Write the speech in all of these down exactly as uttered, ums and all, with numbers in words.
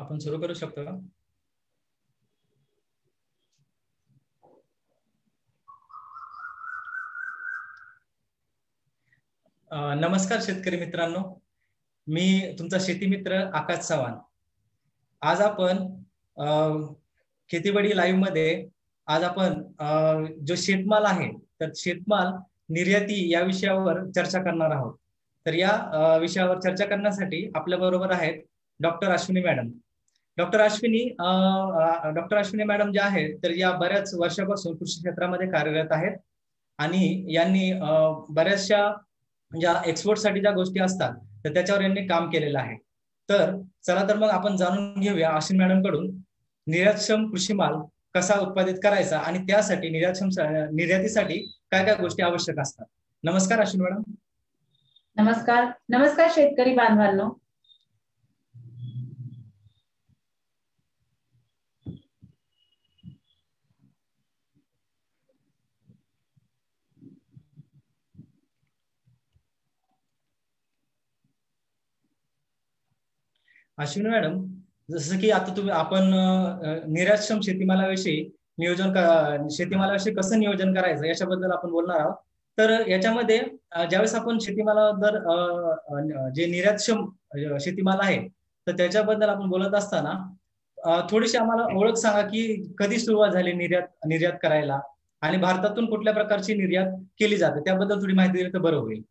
आपण सुरू करू शकतो का? नमस्कार शेतकरी मित्रांनो, मी तुमचा शेती मित्र आकाश चव्हाण। आज आपण खेतीबाडी लाईव्ह मध्ये आज आपण जो शेतमाल आहे तर शेतमाल निर्याती या विषयावर चर्चा करणार आहोत। तर या विषयावर चर्चा करण्यासाठी आपल्या बरोबर आहेत doctor Ashwini madam. Doctor Ashwini doctor Ashwini madam जे आहेत तर या बऱ्याच वर्षापासून कृषी क्षेत्रामध्ये कार्यरत आहेत आणि यांनी बऱ्याचशा ज्या एक्सपोर्ट साठी ज्या गोष्टी असतात तर त्याच्यावर यांनी काम केलेलं आहे। तर चला तर मग आपण जाणून घेऊया अश्विनी मॅडम कडून निर्यातक्षम कृषी माल कसा उत्पादित करायचा आणि त्यासाठी निर्यातक्षम निर्यातीसाठी काय काय गोष्टी आवश्यक असतात। नमस्कार अश्विनी मॅडम। नमस्कार नमस्कार शेतकरी बांधवांनो। अश्विनी मॅडम, जसं की आता तुम्ही आपण निर्यातक्षम शेतीमालाविषयी नियोजन शेतीमालाविषयी कसं नियोजन करायचं याच्याबद्दल आपण बोलणार आहोत। तर याच्यामध्ये ज्यावेळेस आपण शेतीमालाबद्दल जे निर्यातक्षम शेतीमाल आहे तर त्याच्याबद्दल आपण बोलत असताना थोडीशी आम्हाला ओळख सांगा की कधी सुरुवात झाली निर्यात निर्यात करायला आणि भारतातून कुठल्या प्रकारची निर्यात केली जाते त्याबद्दल थोडी माहिती दिली तर बरं होईल।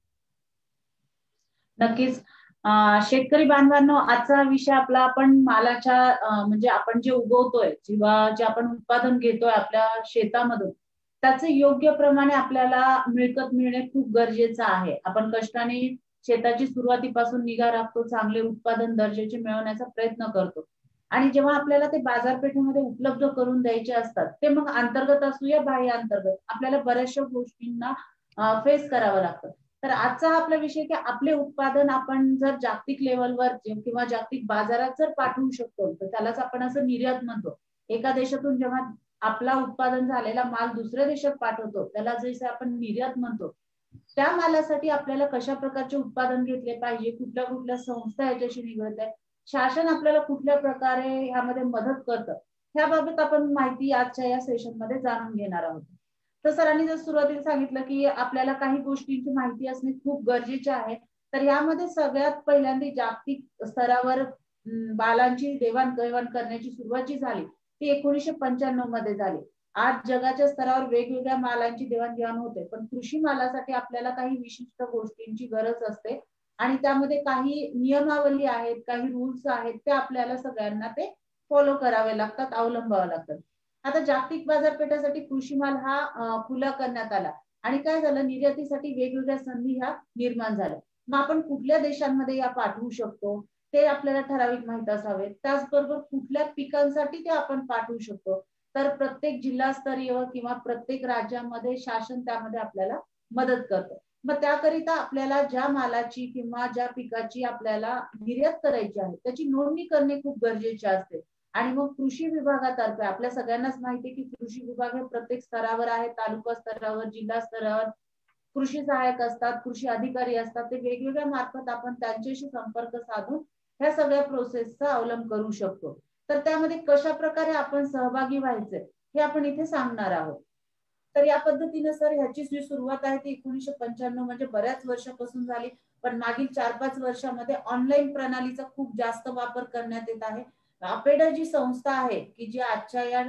नक्कीच शेतकरी बांधवांनो, आजचा विषय आपला आपण मालाच्या म्हणजे आपण जे उगवतोय किंवा जे आपण उत्पादन घेतोय आपल्या शेतामधून त्याचे योग्य प्रमाणे आपल्याला मिळकत मिळणे खूप गरजेचं आहे। आपण कष्टाने शेताची सुरुवातीपासून निगा राखतो, चांगले उत्पादन दर्जाचे मिळवण्याचा प्रयत्न करतो आणि जेव्हा आपल्याला ते बाजारपेठेमध्ये उपलब्ध करून द्यायचे असतात ते मग अंतर्गत असू या बाह्य अंतर्गत आपल्याला बऱ्याचशा गोष्टींना फेस करावं लागतं। तर आजचा आपला विषय की आपले उत्पादन आपण जर जागतिक लेवलवर किंवा जागतिक बाजारात जर पाठवू शकतो तर त्यालाच आपण असं निर्यात म्हणतो। एका देशातून जेव्हा आपला उत्पादन झालेला माल दुसऱ्या देशात पाठवतो त्याला जसे आपण निर्यात म्हणतो। त्या मालासाठी आपल्याला कशा प्रकारचे उत्पादन घेतले पाहिजे, कुठल्या कुठल्या संस्था याच्याशी निगडीत आहे, शासन आपल्याला कुठल्या प्रकारे ह्यामध्ये मदत करतं, ह्याबाबत आपण माहिती आजच्या या सेशन मध्ये जाणून घेणार आहोत। तर सरांनी जर सुरुवातीला सांगितलं की आपल्याला काही गोष्टींची माहिती असणे खूप गरजेचे आहे। तर यामध्ये सगळ्यात पहिल्यांदा जागतिक स्तरावर मालांची देवाणघेवाण करण्याची सुरुवात जी झाली ती एकोणीसशे पंच्याण्णव मध्ये झाली। आज जगाच्या स्तरावर वेगवेगळ्या मालांची देवाणघेवाण होते, पण कृषी मालासाठी आपल्याला काही विशिष्ट गोष्टींची गरज असते आणि त्यामध्ये काही नियमावली आहेत, काही रूल्स आहेत, ते आपल्याला सगळ्यांना ते फॉलो करावे लागतात, अवलंबावे लागतात। आता जागतिक बाजारपेठेसाठी कृषी माल हा खुला करण्यात आला आणि काय झालं, निर्यातीसाठी वेगवेगळ्या संधी ह्या निर्माण झाल्या। मग आपण कुठल्या देशांमध्ये या पाठवू शकतो ते आपल्याला ठराविक माहित असावे। त्याचबरोबर कुठल्या पिकांसाठी ते आपण पाठवू शकतो तर प्रत्येक जिल्हास्तरीय किंवा प्रत्येक राज्यामध्ये शासन त्यामध्ये आपल्याला मदत करतं। मग त्याकरिता आपल्याला ज्या मालाची किंवा ज्या पिकाची आपल्याला निर्यात करायची आहे त्याची नोंदणी करणे खूप गरजेचे असते आणि मग कृषी विभागातर्फे आपल्या सगळ्यांनाच माहिती आहे की कृषी विभाग हे प्रत्येक स्तरावर आहे, तालुका स्तरावर, जिल्हा स्तरावर कृषी सहाय्यक असतात, कृषी अधिकारी असतात, ते वेगवेगळ्या मार्फत आपण त्यांच्याशी संपर्क साधून ह्या सगळ्या प्रोसेसचा अवलंब करू शकतो। तर त्यामध्ये कशा प्रकारे आपण सहभागी व्हायचे हे आपण इथे सांगणार आहोत। तर या पद्धतीने सर ह्याची जी सुरुवात आहे ती एकोणीसशे पंच्याण्णव म्हणजे बऱ्याच वर्षापासून झाली, पण मागील चार पाच वर्षामध्ये ऑनलाईन प्रणालीचा खूप जास्त वापर करण्यात येत आहे। अपेडा जी संस्था आहे की जी आजच्या या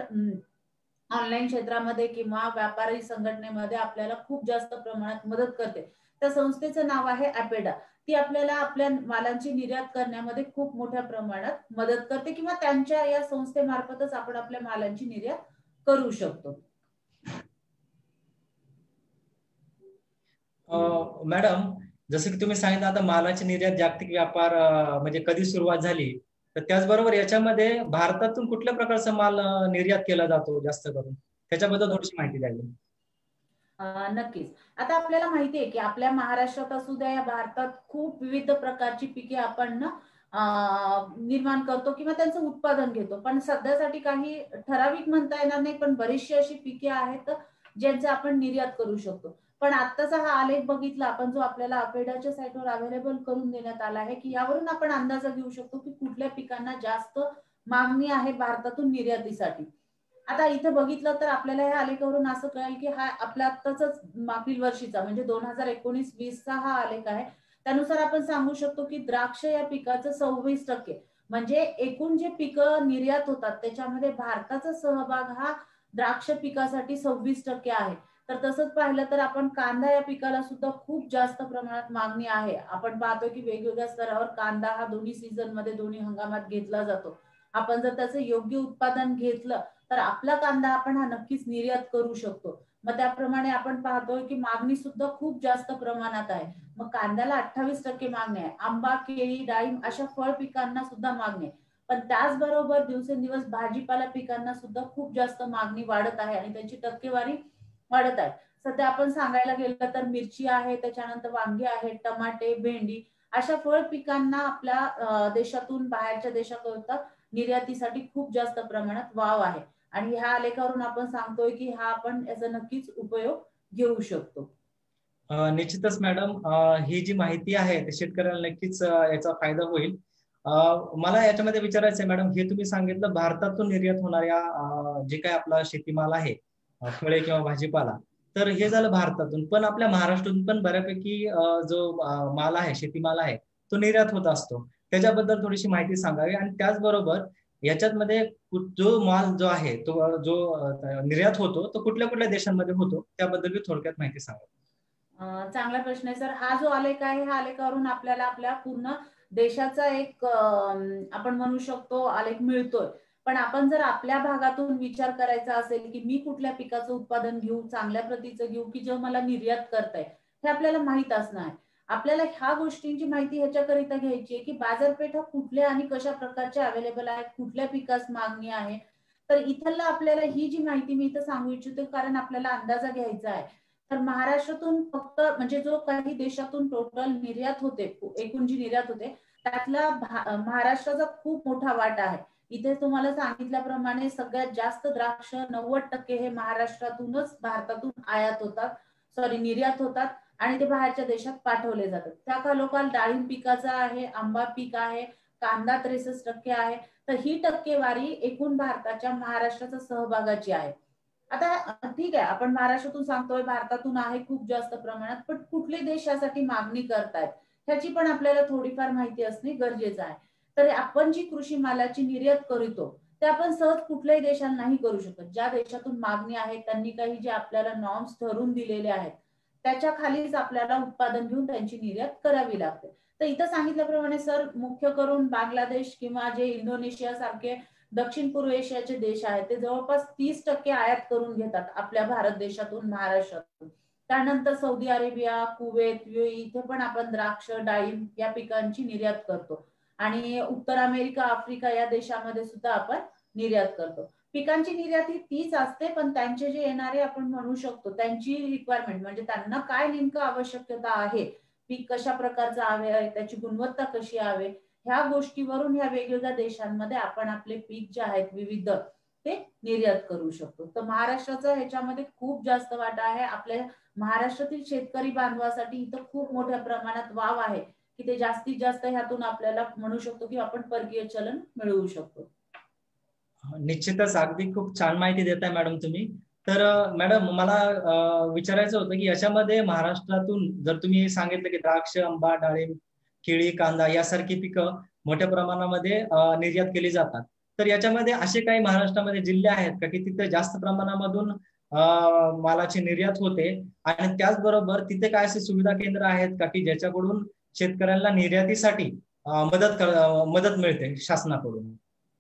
ऑनलाईन क्षेत्रामध्ये किंवा व्यापारी संघटनेमध्ये आपल्याला खूप जास्त प्रमाणात मदत करते, त्या संस्थेचं नाव आहे अपेडा। ती आपल्याला आपल्या मालांची निर्यात करण्यामध्ये खूप मोठ्या प्रमाणात मदत करते किंवा त्यांच्या या संस्थेमार्फतच आपण आपल्या मालांची निर्यात करू शकतो। मॅडम, जसं की तुम्ही सांगितलं आता मालाची निर्यात जागतिक व्यापार म्हणजे कधी सुरुवात झाली, तर त्याचबरोबर याच्यामध्ये भारतातून कुठल्या प्रकारचा माल निर्यात केला जातो जास्त करून त्याच्याबद्दल थोडीशी माहिती द्यावी। नक्कीच। आता आपल्याला माहिती आहे की आपल्या महाराष्ट्रात असू द्या या भारतात खूप विविध प्रकारची पिके आपण निर्माण करतो किंवा त्यांचं उत्पादन घेतो, पण सध्यासाठी काही ठराविक म्हणता येणार नाही, पण बरीचशी अशी पिके आहेत ज्यांचे आपण निर्यात करू शकतो। पण आत्ताचा हा आलेख बघितला आपण जो आपल्याला अपेडाच्या साईटवर अवेलेबल करून देण्यात आला आहे की यावरून आपण अंदाजा घेऊ शकतो की कुठल्या पिकांना जास्त मागणी आहे भारतातून निर्यातीसाठी. आता इथे बघितलं तर आपल्याला या आलेखावरून असं कळेल की हा आपल्या आत्ताच मागील वर्षीचा म्हणजे दोन हजार एकोणीस वीसचा हा आलेख आहे. त्यानुसार आपण सांगू शकतो की द्राक्ष या पिकाचं सव्वीस टक्के म्हणजे एकूण जे पिकं निर्यात होतात त्याच्यामध्ये भारताचा सहभाग हा द्राक्ष पिकासाठी सव्वीस टक्के आहे. तर तसंच पाहिलं तर आपण कांदा या पिकाला सुद्धा खूप जास्त प्रमाणात मागणी आहे. आपण पाहतो की वेगवेगळ्या स्तरावर कांदा हा दोन्ही सीझन मध्ये दोन्ही हंगामात घेतला जातो. आपण जर त्याचं योग्य उत्पादन घेतलं तर आपला कांदा आपण हा नक्कीच निर्यात करू शकतो. मग त्याप्रमाणे आपण पाहतोय की मागणी सुद्धा खूप जास्त प्रमाणात आहे. मग कांद्याला अठ्ठावीस टक्के मागणी आहे. आंबा, केळी, डाळिंब अशा फळ पिकांना सुद्धा मागणी आहे. पण त्याचबरोबर दिवसेंदिवस भाजीपाला पिकांना सुद्धा खूप जास्त मागणी वाढत आहे आणि त्यांची टक्केवारी वाढत आहे. सध्या आपण सांगायला गेलं तर मिरची आहे, त्याच्यानंतर वांगी आहे, टमाटे, भेंडी अशा फळ पिकांना आपल्या देशातून बाहेरच्या देशाकरता निर्यातीसाठी खूप जास्त प्रमाणात वाव आहे. आणि ह्या आलेखावरून आपण सांगतोय की हा आपण याचा नक्कीच उपयोग घेऊ शकतो. निश्चितच मॅडम, ही जी माहिती आहे ते शेतकऱ्याला नक्कीच याचा फायदा होईल. मला याच्यामध्ये विचारायचं आहे मॅडम, हे तुम्ही सांगितलं भारतातून निर्यात होणाऱ्या जे काय आपला शेतीमाल आहे, फळे किंवा भाजीपाला, तर हे झालं भारतातून. पण आपल्या महाराष्ट्रातून पण बऱ्यापैकी जो माल आहे, शेतीमाल आहे, तो निर्यात होत असतो. त्याच्याबद्दल थोडीशी माहिती सांगावी. आणि त्याचबरोबर याच्यामध्ये जो माल जो आहे तो जो निर्यात होतो तो कुठल्या कुठल्या देशांमध्ये होतो त्याबद्दल बी थोडक्यात माहिती सांगा. चांगला प्रश्न आहे सर. हा जो आलेख आहे ह्या आलेखावरून आपल्याला आपल्या पूर्ण देशाचा एक आपण म्हणू शकतो आलेख मिळतोय. पण आपण जर आपल्या भागातून विचार करायचा असेल की मी कुठल्या पिकाचं उत्पादन घेऊ, चांगल्या प्रतीचं घेऊ की जे मला निर्यात करताय, हे आपल्याला माहित असणं आहे. आपल्याला ह्या गोष्टींची माहिती ह्याच्याकरिता घ्यायची आहे की बाजारपेठा कुठल्या आणि कशा प्रकारच्या अवेलेबल आहेत, कुठल्या पिकास मागणी आहे. तर इथला आपल्याला ही जी माहिती मी इथं सांगू इच्छितो कारण आपल्याला अंदाजा घ्यायचा आहे. तर महाराष्ट्रातून फक्त म्हणजे जो काही देशातून टोटल निर्यात होते, एकूण जी निर्यात होते त्यातला महाराष्ट्राचा खूप मोठा वाटा आहे. इथे तुम्हाला सांगितल्याप्रमाणे सगळ्यात जास्त द्राक्ष नव्वद टक्के हे महाराष्ट्रातूनच भारतातून आयात होतात, सॉरी निर्यात होतात आणि ते बाहेरच्या देशात पाठवले जातात. त्या खालोखाल डाळिंब पिकाचा आहे, आंबा पीक आहे, कांदा त्रेसष्ट टक्के आहे. तर ही टक्केवारी एकूण भारताच्या महाराष्ट्राच्या सहभागाची आहे. आता ठीक आहे, आपण महाराष्ट्रातून सांगतोय, भारतातून आहे खूप जास्त प्रमाणात, पण कुठले देश यासाठी मागणी करतायत ह्याची पण आपल्याला थोडीफार माहिती असणे गरजेचं आहे. तर आपण जी कृषी मालाची निर्यात करतो ते आपण सहज कुठल्याही देशाला नाही करू शकत. ज्या देशातून मागणी आहे त्यांनी काही जे आपल्याला नॉर्म्स ठरवून दिलेले आहेत त्याच्या खालीच आपल्याला उत्पादन घेऊन त्यांची निर्यात करावी लागते. तर इथं सांगितल्याप्रमाणे सर मुख्य करून बांगलादेश किंवा जे इंडोनेशिया सारखे दक्षिण पूर्व एशियाचे देश आहेत ते जवळपास तीस टक्के आयात करून घेतात आपल्या भारत देशातून, महाराष्ट्रातून. त्यानंतर सौदी अरेबिया, कुवेत, युएई इथे पण आपण द्राक्ष, डाळिंब या पिकांची निर्यात करतो. आणि उत्तर अमेरिका, आफ्रिका या देशामध्ये सुद्धा आपण निर्यात करतो. पिकांची निर्यात ही तीच असते, पण त्यांचे जे येणारे आपण म्हणू शकतो त्यांची रिक्वायरमेंट म्हणजे त्यांना काय नेमकं आवश्यकता आहे, पीक कशा प्रकारचं हवे, त्याची गुणवत्ता कशी हवे, ह्या गोष्टीवरून ह्या वेगवेगळ्या देशांमध्ये आपण आपले पीक जे आहेत विविध ते निर्यात करू शकतो. तर महाराष्ट्राचा ह्याच्यामध्ये खूप जास्त वाटा आहे. आपल्या महाराष्ट्रातील शेतकरी बांधवासाठी इथं खूप मोठ्या प्रमाणात वाव आहे की ते जास्तीत जास्त ह्यातून आपल्याला म्हणू शकतो की आपण परकीय चलन मिळवू शकतो. निश्चितच अगदी खूप छान माहिती देताय मॅडम तुम्ही. तर मॅडम मला विचारायचं होतं की याच्यामध्ये महाराष्ट्रातून जर तुम्ही सांगितलं की द्राक्ष, आंबा, डाळिंब, केळी, कांदा यासारखी पिकं मोठ्या प्रमाणामध्ये निर्यात केली जातात, तर याच्यामध्ये असे काही महाराष्ट्रामध्ये जिल्हे आहेत का की तिथे जास्त प्रमाणामधून मालाची निर्यात होते आणि त्याचबरोबर तिथे काय असे सुविधा केंद्र आहेत का की ज्याच्याकडून शेतकऱ्यांना निर्यातीसाठी मदत मदत मिळते शासनाकडून?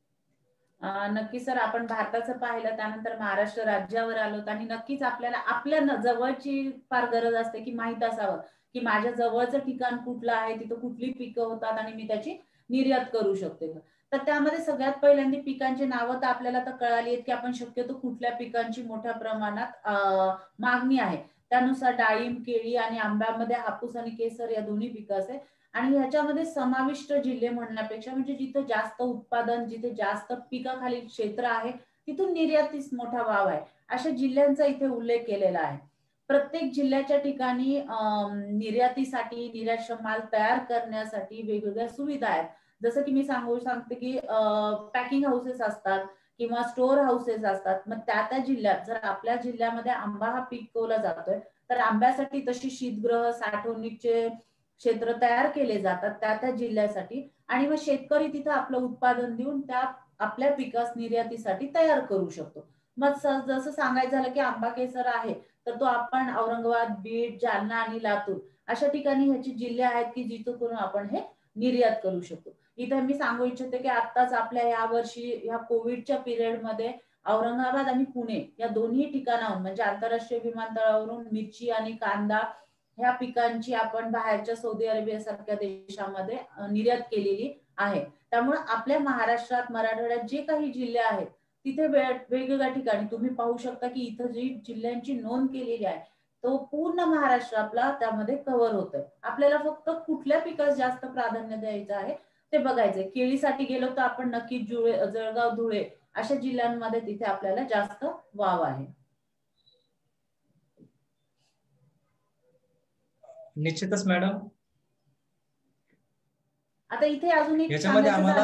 नक्की सर, आपण भारताचं पाहिलं त्यानंतर महाराष्ट्र राज्यावर आलो आणि नक्कीच आपल्याला आपल्या जवळची फार गरज असते की माहित असावं की माझ्या जवळचं ठिकाण कुठलं आहे, तिथं कुठली पिकं होतात आणि मी त्याची निर्यात करू शकते. तर त्यामध्ये सगळ्यात पहिल्यांदा पिकांची नावं तर आपल्याला तर कळाली आहेत की आपण शक्यतो कुठल्या पिकांची मोठ्या प्रमाणात मागणी आहे त्यानुसार डाळिंब, केळी आणि आंब्यामध्ये हापूस आणि केसर या दोन्ही पिकं असे. आणि ह्याच्यामध्ये समाविष्ट जिल्हे म्हणण्यापेक्षा म्हणजे जिथे जास्त उत्पादन, जिथे जास्त पिकाखालील क्षेत्र आहे तिथून निर्यातीस मोठा वाव आहे अशा जिल्ह्यांचा इथे उल्लेख केलेला आहे. प्रत्येक जिल्ह्याच्या ठिकाणी निर्यातीसाठी, निर्यात माल तयार करण्यासाठी वेगवेगळ्या सुविधा आहेत. जसं की मी सांगू सांगते की पॅकिंग हाऊसेस असतात किंवा स्टोअर हाऊसेस असतात. मग त्या त्या जिल्ह्यात जर आपल्या जिल्ह्यामध्ये आंबा हा पिकवला जातोय तर आंब्यासाठी तशी शीतगृह साठवणुकीचे क्षेत्र तयार केले जातात त्या त्या जिल्ह्यासाठी, आणि मग शेतकरी तिथं आपलं उत्पादन देऊन त्या आपल्या पिकास निर्यातीसाठी तयार करू शकतो. मग जसं सांगायचं झालं की आंबा केसर आहे तर तो आपण औरंगाबाद, बीड, जालना आणि लातूर अशा ठिकाणी ह्याची जिल्हे आहेत की जिथं करून आपण हे निर्यात करू शकतो. इथे मी सांगू इच्छिते की आत्ताच आपल्या या वर्षी ह्या कोविडच्या पिरियडमध्ये औरंगाबाद आणि पुणे या दोन्ही ठिकाणाहून म्हणजे आंतरराष्ट्रीय विमानतळावरून मिरची आणि कांदा ह्या पिकांची आपण बाहेरच्या सौदी अरेबिया सारख्या देशामध्ये निर्यात केलेली आहे. त्यामुळे आपल्या महाराष्ट्रात, मराठवाड्यात जे काही जिल्हे आहेत तिथे वेगवेगळ्या ठिकाणी तुम्ही पाहू शकता की इथं जी जिल्ह्यांची नोंद केलेली आहे तो पूर्ण महाराष्ट्र आपला त्यामध्ये कव्हर होतोय. आपल्याला फक्त कुठल्या पिकास जास्त प्राधान्य द्यायचं आहे ते बघायचंय. केळीसाठी गेलो तर आपण नक्कीच जुळे जळगाव, धुळे अशा जिल्ह्यांमध्ये तिथे आपल्याला जास्त वाव आहे. निश्चितच मॅडम. आता इथे अजून एक याच्यामध्ये आम्हाला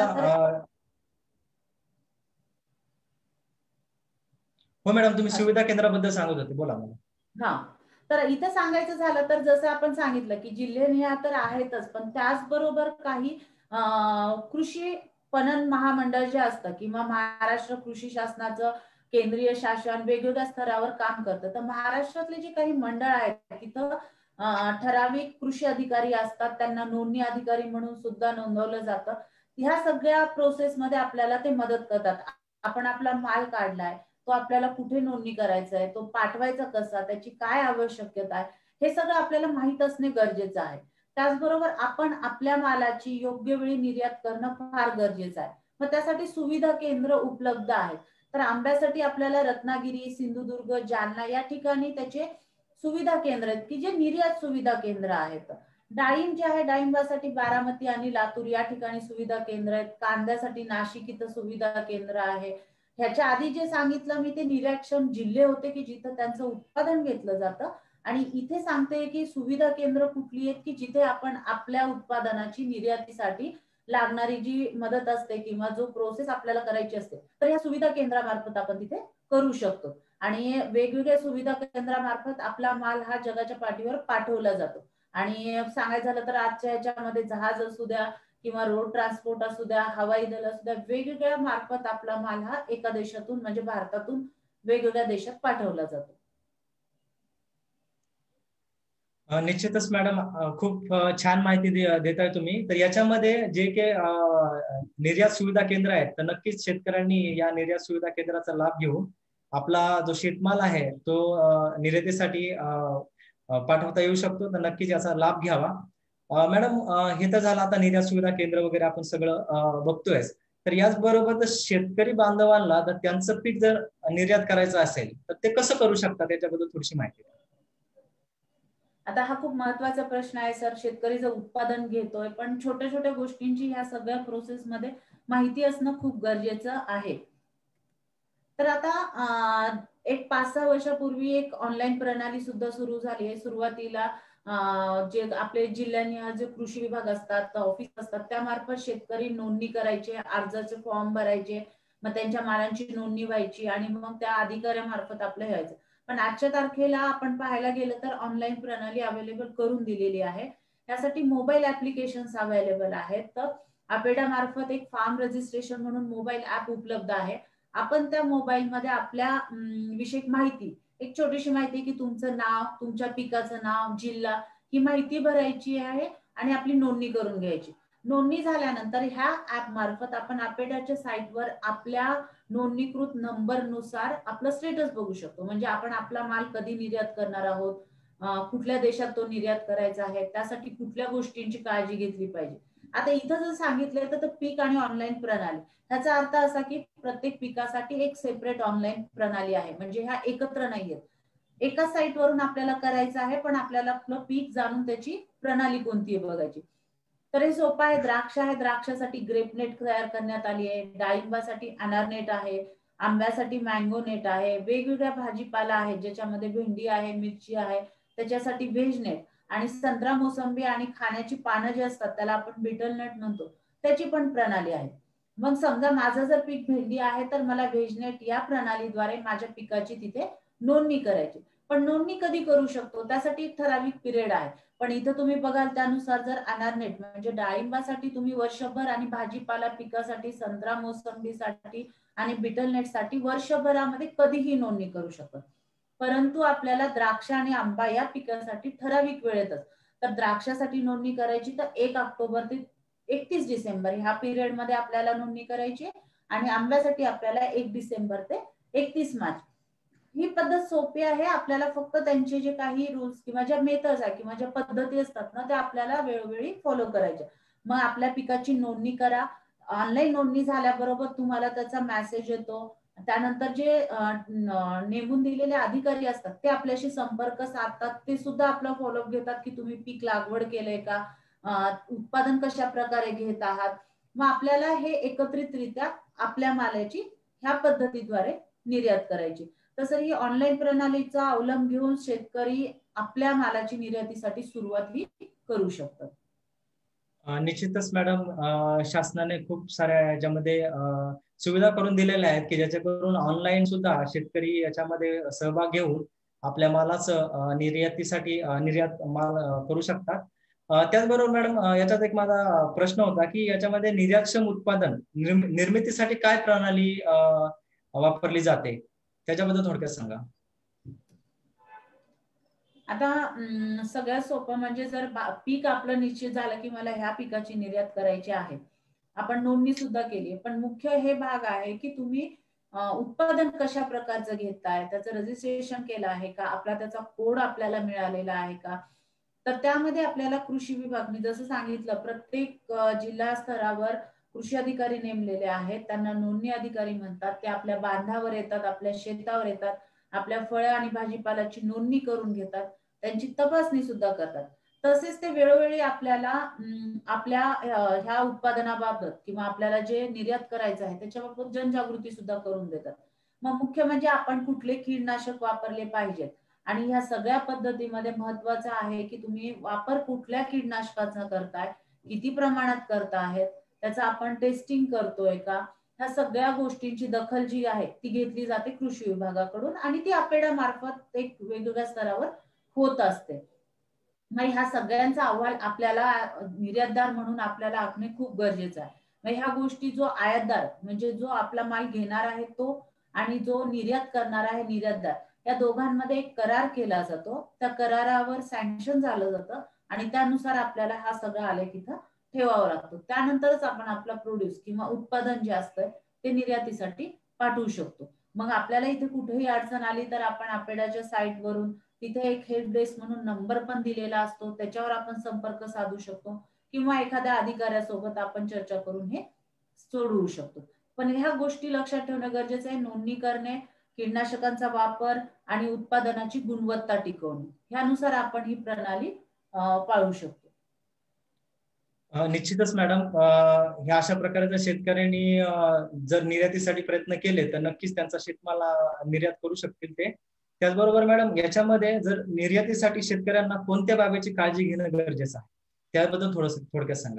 हो मॅडम, तुम्ही सुविधा केंद्राबद्दल सांगत होते, बोला मला. हा, तर इथे सांगायचं झालं तर जसं आपण सांगितलं की जिल्हे तर आहेतच, पण त्याचबरोबर काही कृषी पणन महामंडळ जे असतं किंवा महाराष्ट्र कृषी शासनाचं केंद्रीय शासन वेगवेगळ्या स्तरावर काम करतं. तर महाराष्ट्रातले जे काही मंडळ आहेत तिथं ठराविक कृषी अधिकारी असतात, त्यांना नोंदणी अधिकारी म्हणून सुद्धा नोंदवलं जातं. ह्या सगळ्या प्रोसेसमध्ये आपल्याला ते मदत करतात. आपण आपला माल काढलाय, तो आपल्याला कुठे नोंदणी करायचा आहे, तो पाठवायचा कसा, त्याची काय आवश्यकता आहे, हे सगळं आपल्याला माहित असणे गरजेचं आहे. त्याचबरोबर आपण आपल्या मालाची योग्य वेळी निर्यात करणं फार गरजेचं आहे. मग त्यासाठी सुविधा केंद्र उपलब्ध आहेत. तर आंब्यासाठी आपल्याला रत्नागिरी, सिंधुदुर्ग, जालना या ठिकाणी त्याचे सुविधा केंद्र आहेत की जे निर्यात सुविधा केंद्र आहेत. डाळिंब जे आहे, डाळिंबासाठी बारामती आणि लातूर या ठिकाणी सुविधा केंद्र आहेत. कांद्यासाठी नाशिक इथं सुविधा केंद्र आहे. ह्याच्या आधी जे सांगितलं मी ते निरीक्षण जिल्हे होते की जिथं त्यांचं उत्पादन घेतलं जातं, आणि इथे सांगते की सुविधा केंद्र कुठली आहेत की जिथे आपण आपल्या उत्पादनाची निर्यातीसाठी लागणारी जी मदत असते किंवा जो प्रोसेस आपल्याला करायची असते तर या सुविधा केंद्रामार्फत आपण तिथे करू शकतो. आणि वेगवेगळ्या सुविधा केंद्रामार्फत आपला माल हा जगाच्या पाठीवर पाठवला जातो. आणि सांगायचं झालं तर आजच्या ह्याच्यामध्ये जहाज असू द्या किंवा रोड ट्रान्सपोर्ट असू द्या, हवाई दल असू द्या, वेगवेगळ्या मार्फत आपला माल हा एका देशातून म्हणजे भारतातून वेगवेगळ्या देशात पाठवला जातो. निश्चितच मॅडम, खूप छान माहिती देताय तुम्ही. तर याच्यामध्ये जे काही निर्यात सुविधा केंद्र आहेत तर नक्कीच शेतकऱ्यांनी या निर्यात सुविधा केंद्राचा लाभ घेऊन आपला जो शेतमाल आहे तो निर्यातीसाठी पाठवता येऊ शकतो. तर नक्कीच याचा लाभ घ्यावा. मॅडम, हे तर झालं आता निर्यात सुविधा केंद्र वगैरे आपण सगळं बघतोय. तर याचबरोबर शेतकरी बांधवांना तर त्यांचं पीक जर निर्यात करायचं असेल तर ते कसं करू शकतात त्याच्याबद्दल थोडीशी माहिती. आता हा खूप महत्वाचा प्रश्न आहे सर. शेतकरी जर उत्पादन घेतोय पण छोट्या छोट्या गोष्टींची ह्या सगळ्या प्रोसेसमध्ये माहिती असणं खूप गरजेचं आहे. तर आता एक पाच सहा वर्षापूर्वी एक ऑनलाईन प्रणाली सुद्धा सुरू झाली आहे. सुरुवातीला जे आपले जिल्ह्यांनी जे कृषी विभाग असतात, ऑफिस असतात, त्यामार्फत शेतकरी नोंदणी करायचे, अर्जाचे फॉर्म भरायचे, मग त्यांच्या मालांची नोंदणी व्हायची आणि मग त्या अधिकाऱ्यामार्फत आपलं व्हायचं. पण आजच्या तारखेला आपण पाहायला गेलं तर ऑनलाईन प्रणाली अवेलेबल करून दिलेली आहे. त्यासाठी मोबाईल ऍप्लिकेशन्स अवेलेबल आहेत. तर अपेडा मार्फत एक फार्म रजिस्ट्रेशन म्हणून मोबाईल ऍप उपलब्ध आहे. आपण त्या मोबाईलमध्ये आपल्या विषयक माहिती, एक छोटीशी माहिती की तुमचं नाव, तुमच्या पिकाचं नाव, जिल्हा, ही माहिती भरायची आहे आणि आपली नोंदणी करून घ्यायची. नोंदणी झाल्यानंतर ह्या ऍप मार्फत आपण अपेडाच्या साईटवर आपल्या नोंदणीकृत नंबर नुसार आपलं स्टेटस बघू शकतो. म्हणजे आपण आपला माल कधी निर्यात करणार आहोत, कुठल्या देशात तो निर्यात करायचा आहे, त्यासाठी कुठल्या गोष्टींची काळजी घेतली पाहिजे. आता इथं जर सांगितलंय तर पीक आणि ऑनलाईन प्रणाली, ह्याचा अर्थ असा की प्रत्येक पिकासाठी एक सेपरेट ऑनलाईन प्रणाली आहे. म्हणजे ह्या एकत्र नाहीयेत. एका साईट वरून आपल्याला करायचं आहे पण आपल्याला आपलं पीक जाणून त्याची प्रणाली कोणती आहे बघायची. तर हे सोपं आहे. द्राक्ष आहे, द्राक्षासाठी ग्रेपनेट तयार करण्यात आली आहे. डाळिंबासाठी अनारनेट आहे, आंब्यासाठी मँगो नेट आहे, वेगवेगळ्या भाजीपाला आहेत ज्याच्यामध्ये भेंडी आहे, मिरची आहे, त्याच्यासाठी व्हेज नेट, आणि संत्रा, मोसंबी आणि खाण्याची पानं जे असतात त्याला आपण बीटल नट म्हणतो, त्याची पण प्रणाली आहे. मग समजा माझं जर पीक भेंडी आहे तर मला व्हेजनेट या प्रणालीद्वारे माझ्या पिकाची तिथे नोंदणी करायची. पण नोंदणी कधी करू शकतो, त्यासाठी एक ठराविक पिरियड आहे. पण इथं तुम्ही बघाल त्यानुसार जर अनारनेट म्हणजे डाळिंबासाठी तुम्ही वर्षभर आणि भाजीपाला पिकासाठी, संत्रा मोसंबीसाठी आणि बिटलनेटसाठी वर्षभरामध्ये कधीही नोंदणी करू शकतो. परंतु आपल्याला द्राक्ष आणि आंबा या पिकासाठी ठराविक वेळेतच, तर द्राक्षासाठी नोंदणी करायची तर एक ऑक्टोबर ते एकतीस डिसेंबर ह्या पिरियड मध्ये आपल्याला नोंदणी करायची आणि आंब्यासाठी आपल्याला एक डिसेंबर ते एकतीस मार्च. ही पद्धत सोपी आहे. आपल्याला फक्त त्यांचे जे काही रूल्स किंवा ज्या मेथड्स आहे किंवा ज्या पद्धती असतात ना त्या आपल्याला वेळोवेळी फॉलो करायच्या. मग आपल्या पिकाची नोंदणी करा. ऑनलाईन नोंदणी झाल्याबरोबर तुम्हाला त्याचा मेसेज येतो. त्यानंतर जे नेमून दिलेले अधिकारी असतात ते आपल्याशी संपर्क साधतात. ते सुद्धा आपला फॉलोअप घेतात की तुम्ही पीक लागवड केलंय का, उत्पादन कशा प्रकारे घेत आहात. मग आपल्याला हे एकत्रितरित्या आपल्या मालाची ह्या पद्धतीद्वारे निर्यात करायची. तसं ही ऑनलाईन प्रणालीचा अवलंब घेऊन शेतकरी आपल्या मालाची निर्यातीसाठी सुरुवात ही करू शकतात. निश्चितच मॅडम, शासनाने खूप साऱ्या याच्यामध्ये सुविधा करून दिलेल्या आहेत की ज्याच्याकरून ऑनलाईन सुद्धा शेतकरी याच्यामध्ये सहभाग घेऊन आपल्या मालाचं निर्यातीसाठी निर्यात माल करू शकतात. त्याचबरोबर मॅडम, याच्यात एक माझा प्रश्न होता की याच्यामध्ये निर्यातक्षम उत्पादन निर्मितीसाठी काय प्रणाली वापरली जाते, त्याच्याबद्दल थोडक्यात सांगा. आता सगळ्यात सोपं म्हणजे जर पीक आपलं निश्चित झालं की मला ह्या पिकाची निर्यात करायची आहे, आपण नोंदणी सुद्धा केली, पण मुख्य हे भाग आहे की तुम्ही उत्पादन कशा प्रकारचं घेताय, त्याचं रजिस्ट्रेशन केलं आहे का, आपला त्याचा कोड आपल्याला मिळालेला आहे का. तर त्यामध्ये आपल्याला कृषी विभाग, मी जसं सांगितलं प्रत्येक जिल्हा स्तरावर कृषी अधिकारी नेमलेले आहेत, त्यांना नोंदणी अधिकारी म्हणतात. ते आपल्या बांधावर येतात, आपल्या शेतावर येतात, आपल्या फळं आणि भाजीपाल्याची नोंदणी करून घेतात, त्यांची तपासणी सुद्धा करतात. तसेच ते वेळोवेळी आपल्याला आपल्या ह्या उत्पादनाबाबत किंवा आपल्याला जे निर्यात करायचं आहे त्याच्याबाबत जनजागृती सुद्धा करून देतात. मग मुख्य म्हणजे आपण कुठले कीटकनाशक वापरले पाहिजेत आणि ह्या सगळ्या पद्धतीमध्ये महत्वाचं आहे की तुम्ही वापर कुठल्या कीटकनाशकाचा करताय, किती प्रमाणात करतायत, त्याचं आपण टेस्टिंग करतोय का, ह्या सगळ्या गोष्टींची दखल जी आहे ती घेतली जाते कृषी विभागाकडून आणि ती अपेडा मार्फत एक वेगवेगळ्या स्तरावर होत असते. मग ह्या सगळ्यांचा अहवाल आपल्याला निर्यातदार म्हणून आपल्याला आखणे खूप गरजेचं आहे. मग ह्या गोष्टी जो आयातदार म्हणजे जो आपला माल घेणार आहे तो आणि जो निर्यात करणार आहे निर्यातदार, या दोघांमध्ये एक करार केला जातो. त्या करारावर सँक्शन झालं जातं आणि त्यानुसार आपल्याला हा सगळा आलेख इथं ठेवावा लागतो. त्यानंतरच आपण आपला प्रोड्यूस किंवा उत्पादन जे असतं ते निर्यातीसाठी पाठवू शकतो. मग आपल्याला इथे कुठेही अडचण आली तर आपण अपेडाच्या साईटवरून तिथे एक हेल्प डेस्क म्हणून नंबर पण दिलेला असतो, त्याच्यावर आपण संपर्क साधू शकतो किंवा एखाद्या अधिकाऱ्यासोबत आपण चर्चा करून हे सोडवू शकतो. पण ह्या गोष्टी लक्षात ठेवणं गरजेचं आहे. नोंदणी करणे, कीटकनाशकांचा वापर आणि उत्पादनाची गुणवत्ता टिकवणे, ह्यानुसार आपण ही प्रणाली पाळू शकतो. निश्चितच मॅडम, ह्या अशा प्रकारच्या शेतकऱ्यांनी जर निर्यातीसाठी प्रयत्न केले तर नक्कीच त्यांचा शेतमाल निर्यात करू शकतील ते. त्याचबरोबर मॅडम, याच्यामध्ये जर निर्यातीसाठी शेतकऱ्यांना कोणत्या बाबीची काळजी घेणं गरजेचं आहे त्याबद्दल थोडस थोडक्यात सांगा.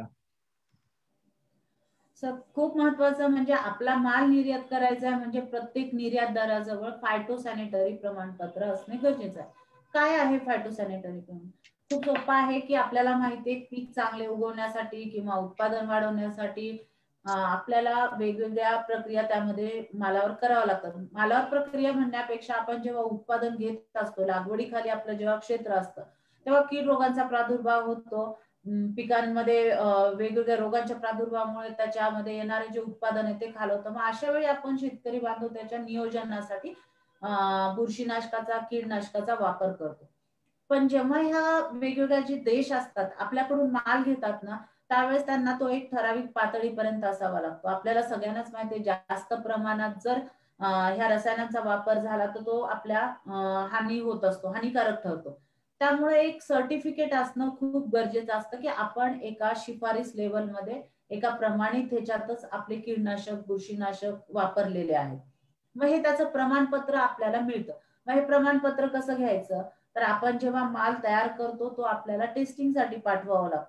सर, खूप महत्वाचं म्हणजे आपला माल निर्यात करायचा आहे म्हणजे प्रत्येक निर्यातदाराजवळ फायटोसॅनिटरी प्रमाणपत्र असणे गरजेचं आहे. काय आहे फायटोसॅनिटरी प्रमाण? खूप सोपं आहे की आपल्याला माहिती आहे पीक चांगले उगवण्यासाठी किंवा उत्पादन वाढवण्यासाठी आपल्याला वेगवेगळ्या प्रक्रिया त्यामध्ये मालावर करावं लागतात. मालावर प्रक्रिया म्हणण्यापेक्षा आपण जेव्हा उत्पादन घेत असतो, लागवडीखाली आपलं जेव्हा क्षेत्र असतं तेव्हा कीड रोगांचा प्रादुर्भाव होतो. पिकांमध्ये वेगवेगळ्या रोगांच्या प्रादुर्भावामुळे त्याच्यामध्ये येणारे जे उत्पादन आहे ते खालवतं. मग अशा वेळी आपण शेतकरी बांधव त्याच्या नियोजनासाठी बुरशीनाशकाचा, कीडनाशकाचा वापर करतो. पण जेव्हा ह्या वेगवेगळ्या जे देश असतात आपल्याकडून माल घेतात ना, त्यावेळेस त्यांना तो एक ठराविक पातळीपर्यंत असावा लागतो. आपल्याला सगळ्यांनाच माहिती आहे जास्त प्रमाणात जर ह्या रसायनांचा वापर झाला तर तो आपल्या हानी होत असतो, हानिकारक ठरतो. त्यामुळे एक सर्टिफिकेट असणं खूप गरजेचं असतं की आपण एका शिफारस लेवलमध्ये एका प्रमाणित ह्याच्यातच आपले कीटकनाशक, बुरशीनाशक वापरलेले आहेत. मग हे त्याचं प्रमाणपत्र आपल्याला मिळतं. मग हे प्रमाणपत्र कसं घ्यायचं, तर आपण जेव्हा माल तयार करतो तो आपल्याला टेस्टिंगसाठी पाठवावा लागतो.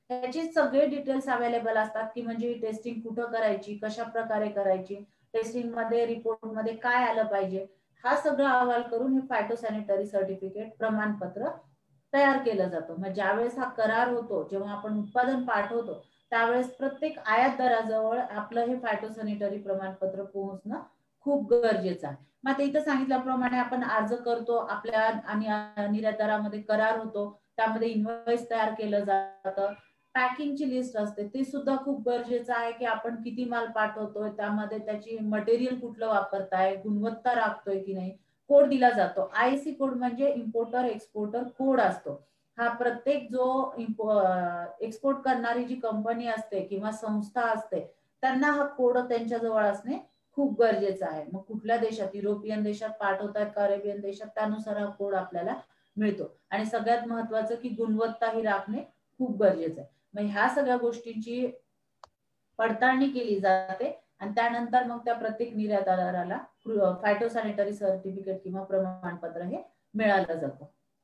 त्याचे सगळे डिटेल्स अवेलेबल असतात की म्हणजे टेस्टिंग कुठं करायची, कशा प्रकारे करायची, टेस्टिंग मध्ये रिपोर्ट मध्ये काय आलं पाहिजे, हा सगळा अहवाल करून हे फायटोसॅनिटरी सर्टिफिकेट प्रमाणपत्र तयार केलं जातं. मग ज्यावेळेस हा करार होतो, जेव्हा आपण उत्पादन पाठवतो त्यावेळेस प्रत्येक आयातदाराजवळ आपलं हे फायटोसॅनिटरी प्रमाणपत्र पोहोचणं खूप गरजेचं आहे. मग ते इथं सांगितल्याप्रमाणे आपण अर्ज करतो, आपल्या आणि निर्यातदारामध्ये करार होतो, त्यामध्ये इन्व्हॉइस तयार केलं जातं, पॅकिंगची लिस्ट असते, ते सुद्धा खूप गरजेचं आहे की आपण किती माल पाठवतोय, त्यामध्ये त्याची मटेरियल कुठलं वापरताय, गुणवत्ता राखतोय की नाही, कोड दिला जातो. आयसी कोड म्हणजे इम्पोर्टर एक्सपोर्टर कोड असतो. हा प्रत्येक जो एक्सपोर्ट करणारी जी कंपनी असते किंवा संस्था असते त्यांना हा कोड त्यांच्याजवळ असणे खूप गरजेचं आहे. मग कुठल्या देशात, युरोपियन देशात पाठवतात, अरेबियन देशात, त्यानुसार हा कोड आपल्याला मिळतो. आणि सगळ्यात महत्वाचं की गुणवत्ता ही राखणे खूप गरजेचं आहे. मग ह्या सगळ्या गोष्टींची पडताळणी केली जाते आणि त्यानंतर मग त्या प्रत्येक निर्यातदाराला फायटोसॅनिटरी सर्टिफिकेट किंवा प्रमाणपत्र हे मिळालं जातं.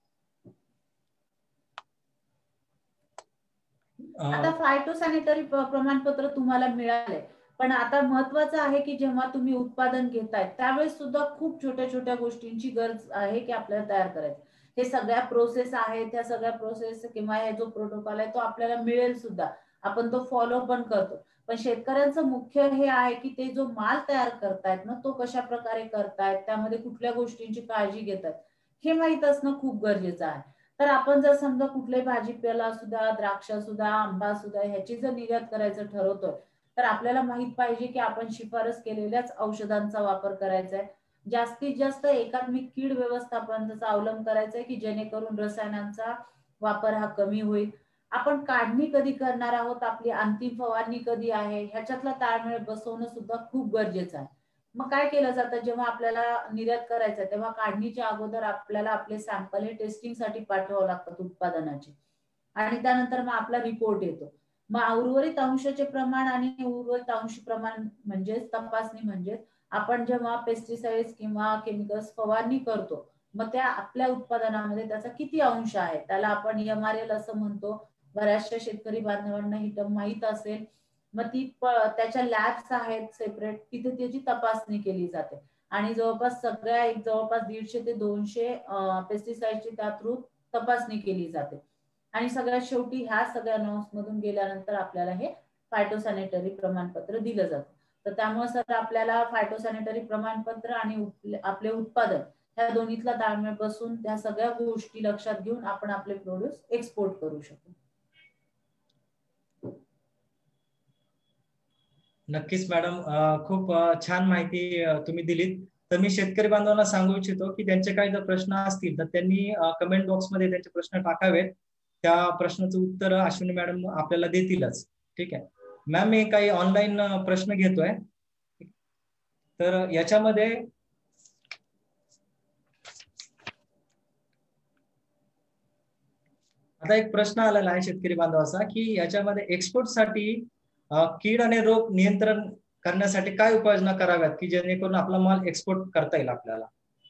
आता फायटोसॅनिटरी प्रमाणपत्र तुम्हाला मिळाले, पण आता महत्वाचं आहे की जेव्हा तुम्ही उत्पादन घेताय त्यावेळेस सुद्धा खूप छोट्या छोट्या गोष्टींची गरज आहे की आपल्याला तयार करायचं. हे सगळ्या प्रोसेस आहेत, त्या सगळ्या प्रोसेस किंवा हे जो प्रोटोकॉल आहे तो आपल्याला मिळेल सुद्धा, आपण तो फॉलो पण करतो. पण शेतकऱ्यांचं मुख्य हे आहे की ते जो माल तयार करतायत ना तो कशा प्रकारे करतायत, त्यामध्ये कुठल्या गोष्टींची काळजी घेतात हे माहित असणं खूप गरजेचं आहे. तर आपण जर समजा कुठल्याही भाजीपाला सुद्धा, द्राक्ष सुद्धा, आंबा सुद्धा ह्याची जर निर्यात करायचं ठरवतोय तर आपल्याला माहित पाहिजे की आपण शिफारस केलेल्याच औषधांचा वापर करायचा आहे. जास्तीत जास्त एकात्मिक कीड व्यवस्थापनाचा अवलंब करायचा आहे की जेणेकरून रसायनांचा वापर हा कमी होईल. आपण काढणी कधी करणार आहोत, आपली अंतिम फवारणी कधी आहे, ह्याच्यातला ताळमेळ बसवणं सुद्धा खूप गरजेचं आहे. मग काय केलं जातं, जेव्हा आपल्याला निर्यात करायचं तेव्हा काढणीच्या अगोदर आपल्याला आपले सॅम्पल हे टेस्टिंग साठी पाठवावं लागतात उत्पादनाचे, आणि त्यानंतर मग आपला रिपोर्ट येतो. मग उर्वरित अंशाचे प्रमाण आणि उर्वरित अंश प्रमाण म्हणजेच तपासणी म्हणजे आपण जेव्हा पेस्टिसाइड्स किंवा केमिकल्स फवारणी करतो मग त्या आपल्या उत्पादनामध्ये त्याचा किती अंश आहे त्याला आपण एम आर एल असं म्हणतो. बऱ्याचशा शेतकरी बांधवांना ही टर्म माहित असेल. मग ती त्याच्या लॅब्स आहेत सेपरेट, तिथे त्याची तपासणी केली जाते आणि जवळपास सगळ्या एक जवळपास दीडशे ते दोनशे पेस्टिसाइडची त्या थ्रू तपासणी केली जाते. आणि सगळ्यात शेवटी ह्या सगळ्या नॉर्म्स मधून गेल्यानंतर आपल्याला हे फायटोसॅनिटरी प्रमाणपत्र दिलं जातं. तर त्यामुळे सर आपल्याला फायटोसॅनिटरी प्रमाणपत्र आणि आपले उत्पादन ह्या दोन्हीतला ताळमेळ बसून त्या सगळ्या गोष्टी लक्षात घेऊन आपण आपले प्रोड्यूस एक्सपोर्ट करू शकतो. नक्कीच मॅडम, खूप छान माहिती तुम्ही दिलीत. तर मी शेतकरी बांधवांना सांगू इच्छितो की त्यांचे काही जर प्रश्न असतील तर त्यांनी कमेंट बॉक्समध्ये त्यांचे प्रश्न टाकावेत. त्या प्रश्नाचं उत्तर अश्विनी मॅडम आपल्याला देतीलच. ठीक आहे मॅम, मी काही ऑनलाईन प्रश्न घेतोय. तर याच्यामध्ये आता एक प्रश्न आलेला आहे शेतकरी बांधवाचा की याच्यामध्ये एक्सपोर्ट साठी कीड आणि रोग नियंत्रण करण्यासाठी काय उपाययोजना कराव्यात की जेणेकरून आपला माल एक्सपोर्ट करता येईल आपल्याला.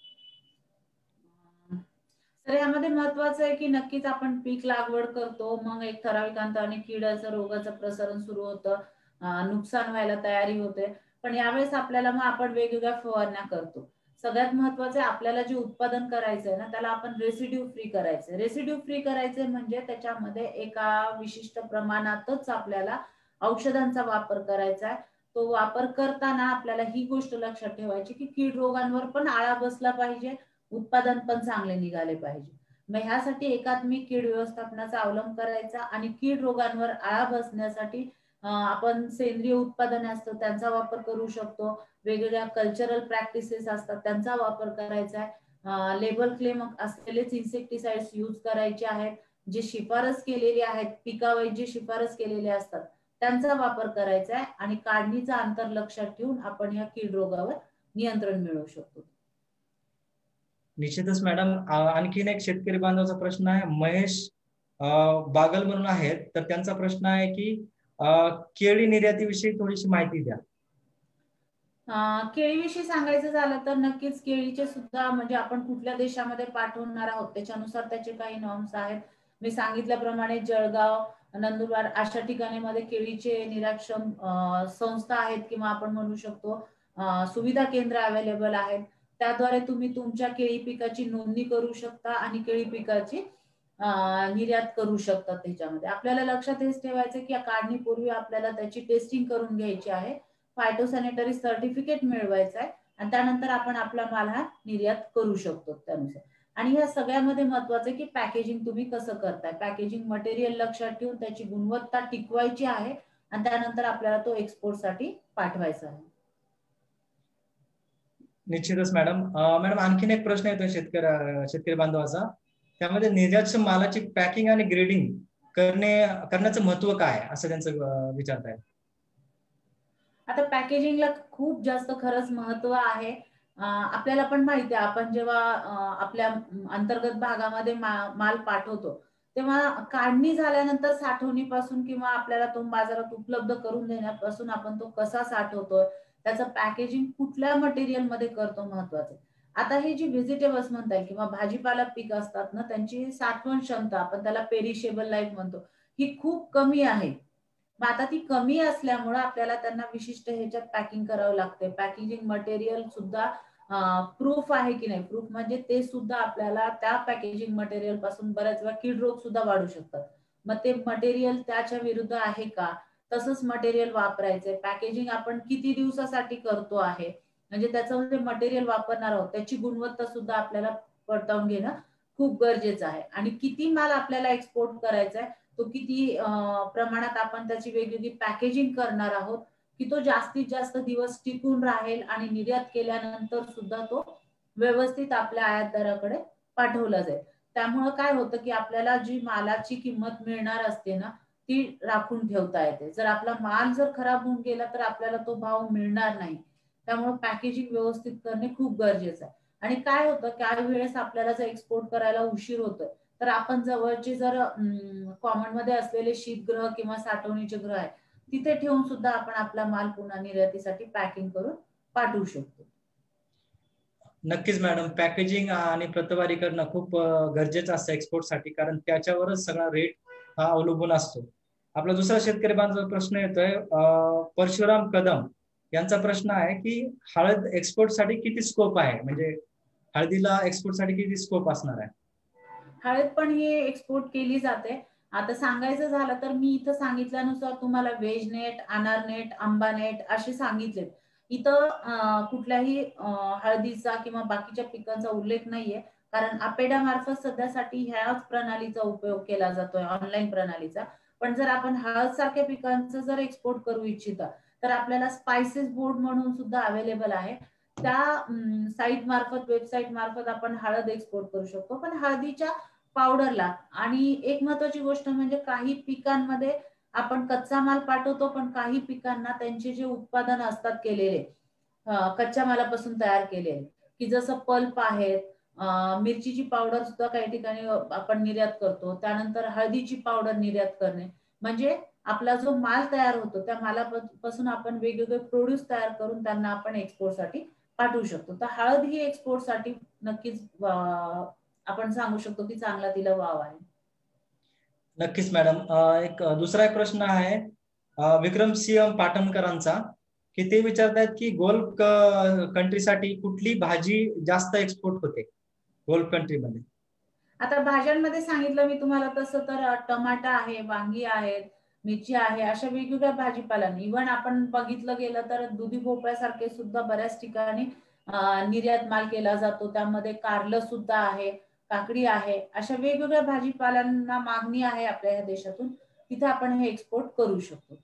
तर यामध्ये महत्वाचं आहे की नक्कीच आपण पीक लागवड करतो, मग एक ठराविक अंतराने किडाचं रोगाचं प्रसारण सुरू होतं, नुकसान व्हायला तयारी होते. पण यावेळेस आपल्याला मग आपण वेगवेगळ्या फवारण्या करतो. सगळ्यात महत्वाचं आहे आपल्याला जे उत्पादन करायचंय ना त्याला आपण रेसिड्यू फ्री करायचंय. रेसिड्यू फ्री करायचे म्हणजे त्याच्यामध्ये एका विशिष्ट प्रमाणातच आपल्याला औषधांचा वापर करायचा आहे. तो वापर करताना आपल्याला ही गोष्ट लक्षात ठेवायची की कीड रोगांवर पण आळा बसला पाहिजे, उत्पादन पण चांगले निघाले पाहिजे. मग ह्यासाठी एकात्मिक कीड व्यवस्थापनाचा अवलंब करायचा आणि कीड रोगांवर आळा बसण्यासाठी आपण सेंद्रिय उत्पादने असतात त्यांचा वापर करू शकतो, वेगवेगळ्या कल्चरल प्रॅक्टिसेस असतात त्यांचा वापर करायचा आहे, लेबल क्लेम असलेलेच इन्सेक्टिसाइड्स यूज करायचे आहेत, जे शिफारस केलेले आहेत पिकावर जे शिफारस केलेले असतात त्यांचा वापर करायचा आहे आणि काढणीचा अंतर लक्षात ठेवून आपण या कीड रोगावर नियंत्रण मिळवू शकतो. निश्चितच मॅडम, आणखीन एक शेतकरी बांधवाचा प्रश्न आहे, महेश बागल म्हणून आहेत. तर त्यांचा प्रश्न आहे की केळी निर्यातीविषयी थोडीशी माहिती द्या. केळीविषयी सांगायचं झालं तर नक्कीच केळीचे सुद्धा म्हणजे आपण कुठल्या देशामध्ये पाठवणार आहोत त्याच्यानुसार त्याचे काही नॉर्म्स आहेत. मी सांगितल्याप्रमाणे जळगाव, नंदुरबार अशा ठिकाणी केळीचे निराक्षम संस्था आहेत किंवा आपण म्हणू शकतो सुविधा केंद्र अवेलेबल आहेत. त्याद्वारे तुम्ही तुमच्या केळी पिकाची नोंदणी करू शकता आणि केळी पिकाची निर्यात करू शकता. त्याच्यामध्ये आपल्याला लक्षात हेच ठेवायचं की काढणीपूर्वी आपल्याला त्याची टेस्टिंग करून घ्यायची आहे, फायटोसॅनिटरी सर्टिफिकेट मिळवायचं आहे आणि त्यानंतर आपण आपला माल हा निर्यात करू शकतो त्यानुसार. आणि या सगळ्यामध्ये महत्वाचं की पॅकेजिंग तुम्ही कसं करताय, पॅकेजिंग मटेरियल लक्षात ठेवून त्याची गुणवत्ता टिकवायची आहे आणि त्यानंतर आपल्याला तो एक्सपोर्ट साठी पाठवायचा आहे. निश्चितच मॅडम. मॅडम आणखीन एक प्रश्न येतो शेतकरी शेतकरी बांधवाचा, त्यामध्ये निर्यात मालाची पॅकिंग आणि ग्रेडिंग करणे करण्याचं महत्व काय असं त्यांचं विचारत आहे. आता पॅकेजिंगला खूप जास्त खरंच महत्व आहे. आपल्याला पण माहिती आहे आपण जेव्हा आपल्या अंतर्गत भागामध्ये माल पाठवतो तेव्हा काढणी झाल्यानंतर साठवणीपासून किंवा आपल्याला तो बाजारात उपलब्ध करून देण्यापासून आपण तो कसा साठवतोय, त्याचं पॅकेजिंग कुठल्या मटेरियल मध्ये करतो महत्वाचं. आता हे जी व्हेजिटेबल्स म्हणता येईल किंवा भाजीपाला पीक असतात ना, त्यांची साठवण क्षमता आपण त्याला पेरिशेबल लाईफ म्हणतो, ही खूप कमी आहे. मग आता ती कमी असल्यामुळे आपल्याला त्यांना विशिष्ट ह्याच्यात पॅकिंग करावं लागते. पॅकेजिंग मटेरियल सुद्धा प्रूफ आहे की नाही, प्रूफ म्हणजे ते सुद्धा आपल्याला त्या पॅकेजिंग मटेरियल पासून बऱ्याच वेळा कीड रोग सुद्धा वाढू शकतात. मग ते मटेरियल त्याच्या विरुद्ध आहे का, तसंच मटेरियल वापरायचंय. पॅकेजिंग आपण किती दिवसासाठी करतो आहे, म्हणजे त्याचं मटेरियल वापरणार आहोत त्याची गुणवत्ता सुद्धा आपल्याला पडताळून घेणं खूप गरजेचं आहे. आणि किती माल आपल्याला एक्सपोर्ट करायचा आहे, तो किती प्रमाणात आपण त्याची वेगवेगळी पॅकेजिंग करणार आहोत की तो जास्तीत जास्त दिवस टिकून राहील आणि निर्यात केल्यानंतर सुद्धा तो व्यवस्थित आपल्या आयातदाराकडे पाठवला जाईल. त्यामुळे काय होतं की आपल्याला जी मालाची किंमत मिळणार असते ना, ती राखून ठेवता येते. जर आपला माल जर खराब होऊन गेला तर आपल्याला तो भाव मिळणार नाही. त्यामुळे पॅकेजिंग व्यवस्थित करणे खूप गरजेचं आहे. आणि काय होतं काही वेळेस आपल्याला जर एक्सपोर्ट करायला उशीर होतोय तर आपण जवळचे जर कॉमन मध्ये असलेले शीतगृह किंवा साठवणीचे गृह आहे तिथे ठेवून सुद्धा आपण आपला माल पुन्हा निर्यातीसाठी पॅकिंग करून पाठवू शकतो. नक्कीच मॅडम, पॅकेजिंग आणि प्रतवारी करणं खूप गरजेचं असतं एक्सपोर्ट साठी, कारण त्याच्यावरच सगळा रेट हा अवलंबून असतो. आपला दुसरा शेतकरी बांधव प्रश्न येतोय परशुराम कदम यांचा प्रश्न आहे की हळद एक्सपोर्ट साठी किती स्कोप आहे, म्हणजे हळदीला एक्सपोर्ट साठी किती स्कोप असणार आहे. हळद पण ही एक्सपोर्ट केली जाते. आता सांगायचं झालं तर मी इथं सांगितल्यानुसार तुम्हाला वेज नेट, अनार नेट, आंबा नेट असे सांगितले. इथं कुठल्याही हळदीचा किंवा बाकीच्या पिकांचा उल्लेख नाहीये, कारण अपेडा मार्फत सध्यासाठी ह्याच प्रणालीचा उपयोग केला जातोय, ऑनलाईन प्रणालीचा. पण जर आपण हळद सारख्या पिकांचं जर एक्सपोर्ट करू इच्छिता तर आपल्याला स्पाइसेस बोर्ड म्हणून सुद्धा अवेलेबल आहे. त्या साईट मार्फत, वेबसाईट मार्फत आपण हळद एक्सपोर्ट करू शकतो. पण हळदीच्या पावडरला आणि एक महत्वाची गोष्ट म्हणजे काही पिकांमध्ये आपण कच्चा माल पाठवतो, पण काही पिकांना त्यांचे जे उत्पादन असतात केलेले कच्च्या मालापासून तयार केलेले, की जसं पल्प आहेत, मिरचीची पावडर सुद्धा काही ठिकाणी आपण निर्यात करतो. त्यानंतर हळदीची पावडर निर्यात करणे, म्हणजे आपला जो माल तयार होतो त्या मालापासून आपण वेगवेगळे प्रोड्यूस तयार करून त्यांना आपण एक्सपोर्ट साठी पाठवू शकतो. तर हळद ही एक्सपोर्ट साठी नक्कीच आपण सांगू शकतो की चांगला तिला वाव आहे. नक्कीच मॅडम. एक दुसरा एक प्रश्न आहे विक्रमसिंह पाटणकरांचा, की ते विचारतात की गोल्फ कंट्रीसाठी कुठली भाजी जास्त एक्सपोर्ट होते गोल्फ कंट्रीमध्ये. आता भाज्यांमध्ये सांगितलं मी तुम्हाला तसं तर टमाटा आहे, वांगी आहेत, मिरची आहे, अशा वेगवेगळ्या भाजीपालांनी. इव्हन आपण बघितलं गेलं तर दुधी भोपळ्यासारखे सुद्धा बऱ्याच ठिकाणी निर्यात माल केला जातो. त्यामध्ये कारलं सुद्धा आहे, काकडी आहे, अशा वेगवेगळ्या भाजीपाल्यांना मागणी आहे आपल्या या देशातून, तिथे आपण हे एक्सपोर्ट करू शकतो.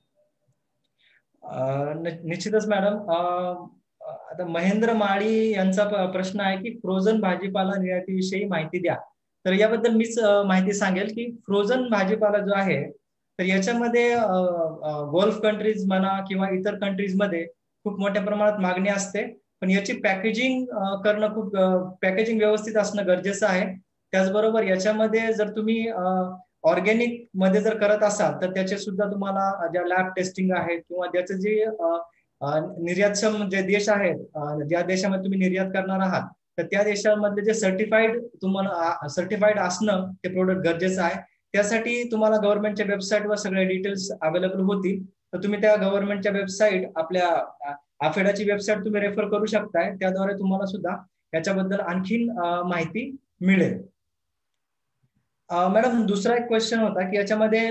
निश्चितच मॅडम. आता महेंद्र माळी यांचा प्रश्न आहे की फ्रोझन भाजीपाला निर्यातीविषयी माहिती द्या. तर याबद्दल मीच माहिती सांगेल की फ्रोझन भाजीपाला जो आहे तर याच्यामध्ये गोल्फ कंट्रीज म्हणा किंवा इतर कंट्रीज मध्ये खूप मोठ्या प्रमाणात मागणी असते, पण याची पॅकेजिंग करणं खूप पॅकेजिंग व्यवस्थित असणं गरजेचं आहे. त्याचबरोबर याच्यामध्ये जर तुम्ही ऑर्गॅनिक मध्ये जर करत असाल तर त्याचे सुद्धा तुम्हाला ज्या लॅब टेस्टिंग आहेत किंवा त्याचे जे निर्यातक्षम जे देश आहेत, ज्या देशामध्ये तुम्ही निर्यात करणार आहात तर त्या देशांमध्ये जे सर्टिफाईड तुम्हाला सर्टिफाईड असणं ते प्रोडक्ट गरजेचं आहे. त्यासाठी तुम्हाला गव्हर्नमेंटच्या वेबसाईटवर सगळे डिटेल्स अवेलेबल होतील. तर तुम्ही त्या गव्हर्नमेंटच्या वेबसाईट, आपल्या आफेडाची वेबसाईट तुम्ही रेफर करू शकताय. त्याद्वारे तुम्हाला सुद्धा याच्याबद्दल आणखीन माहिती मिळेल. मॅडम, दुसरा एक क्वेश्चन होता की याच्यामध्ये